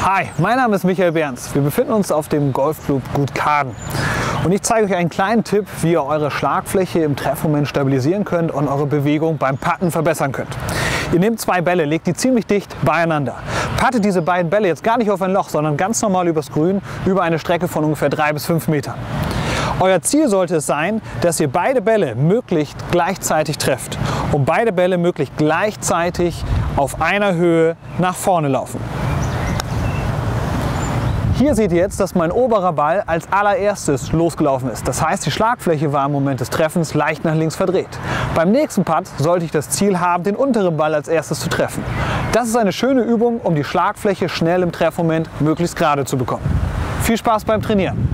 Hi, mein Name ist Michael Behrens. Wir befinden uns auf dem Golfclub Gut Kaden. Und ich zeige euch einen kleinen Tipp, wie ihr eure Schlagfläche im Treffmoment stabilisieren könnt und eure Bewegung beim Putten verbessern könnt. Ihr nehmt zwei Bälle, legt die ziemlich dicht beieinander. Puttet diese beiden Bälle jetzt gar nicht auf ein Loch, sondern ganz normal übers Grün über eine Strecke von ungefähr 3 bis 5 Metern. Euer Ziel sollte es sein, dass ihr beide Bälle möglichst gleichzeitig trefft und beide Bälle möglichst gleichzeitig auf einer Höhe nach vorne laufen. Hier seht ihr jetzt, dass mein oberer Ball als allererstes losgelaufen ist. Das heißt, die Schlagfläche war im Moment des Treffens leicht nach links verdreht. Beim nächsten Putt sollte ich das Ziel haben, den unteren Ball als erstes zu treffen. Das ist eine schöne Übung, um die Schlagfläche schnell im Treffmoment möglichst gerade zu bekommen. Viel Spaß beim Trainieren!